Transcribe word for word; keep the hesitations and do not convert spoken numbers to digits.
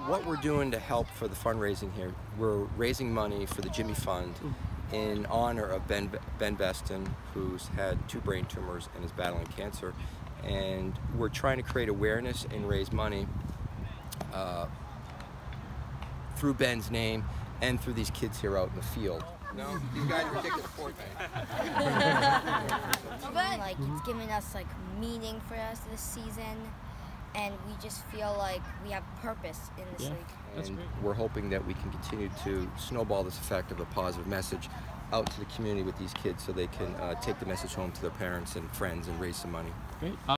what we're doing to help for the fundraising here, we're raising money for the Jimmy Fund in honor of Ben, Ben Beston, who's had two brain tumors and is battling cancer. And we're trying to create awareness and raise money uh, through Ben's name and through these kids here out in the field. No, these guys are taking the sport, man. Like, it's given us like meaning for us this season, and we just feel like we have purpose in this Yeah, league. that's and great. we're hoping that we can continue to snowball this effect of a positive message out to the community with these kids so they can uh, take the message home to their parents and friends and raise some money. Great.